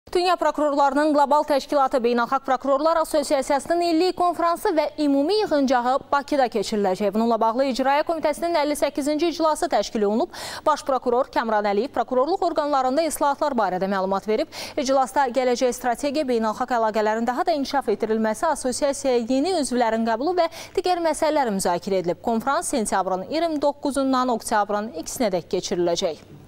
Dünya Prokurorlarının Qlobal Təşkilatı Beynəlxalq Prokurorlar Assosiasiyasının illik konfransı və ümumi yığıncağı Bakıda keçiriləcək. Bununla bağlı İcraiyyə Komitəsinin 58-ci iclası təşkil olunub. Baş prokuror Kəmran Əliyev prokurorluq orqanlarında islahatlar barədə məlumat verib. İclasda gələcək strategiya, beynəlxalq əlaqələrin daha da inkişaf etdirilməsi, assosiasiyaya yeni üzvlərin qəbulu və digər məsələlər müzakirə edilib. Konfrans sentyabrın 29-dan oktyabrın 2-nədək keçiriləcək.